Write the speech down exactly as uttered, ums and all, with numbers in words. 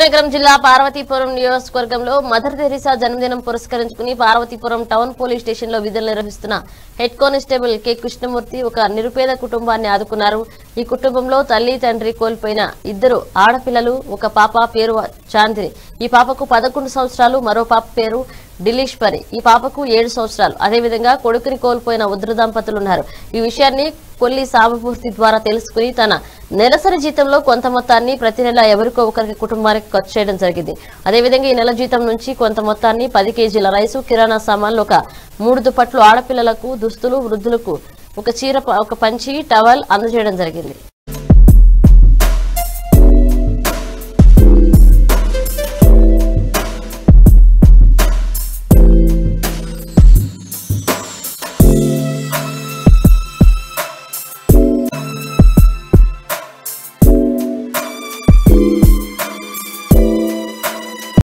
విజయనగరం జిల్లా పార్వతీపురం నియోజకవర్గంలో mother Teresa జన్మదినం పురస్కరించుకుని పార్వతీపురం టౌన్ పోలీస్ స్టేషన్ లో విధులు నిర్వహిస్తున్న హెడ్ కానిస్టేబుల్ కె కృష్ణమూర్తి ఒక నిరుపేద కుటుంబాన్ని ఆదుకున్నారు. ఈ కుటుంబంలో తల్లి తండ్రి కోల్పోయిన ఇద్దరు ఆడపిల్లలు, ఒక పాప పేరు చాందిని. ఈ పాపకు పదకొండు సంవత్సరాలు, మరో పాప పేరు డిలీశ్వరి. ఈ పాపకు ఏడు సంవత్సరాలు. అదేవిధంగా కొడుకుని కోల్పోయిన ఉద్ర దంపతులు ఉన్నారు. ఈ విషయాన్ని కొల్లి సామపూర్తి ద్వారా తెలుసుకుని తన నెలసరి జీతంలో కొంత మొత్తాన్ని ప్రతి నెల ఎవరికో ఒకరికి కుటుంబానికి ఖర్చు చేయడం జరిగింది. అదేవిధంగా ఈ నెల జీతం నుంచి కొంత మొత్తాన్ని పది కేజీల రైసు, కిరాణా సామాన్లు, ఒక మూడు దుప్పట్లు, ఆడపిల్లలకు దుస్తులు, వృద్ధులకు ఒక చీర, ఒక పంచి, టవల్ అందజేయడం జరిగింది.